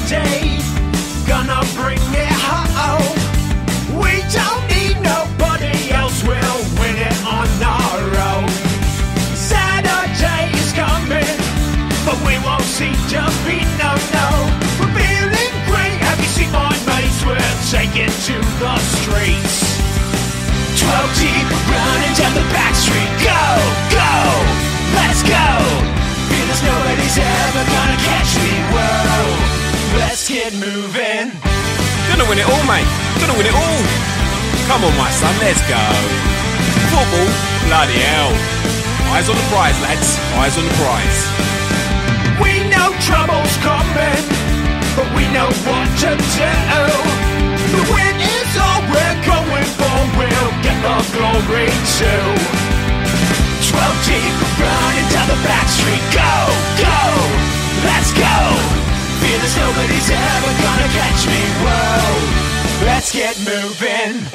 day. Gonna bring it home. We don't need nobody else, we'll win it on our own. Saturday is coming, but we won't see defeat, no. We're feeling great, have you seen my mates? We're taking to the streets. 12 deep, running down the back street. Go, let's go. Feel as nobody's ever gonna catch me, whoa. Let's get moving. Gonna win it all, mate. Gonna win it all. Come on, my son, let's go. Football, bloody hell. Eyes on the prize, lads. Eyes on the prize. We know trouble's coming, but we know what to do. The win is all we're going for. We'll get the glory too. 12 deep, running down the back street. Go, let's go. Feel as nobody's ever gonna catch me, whoa. Let's get moving.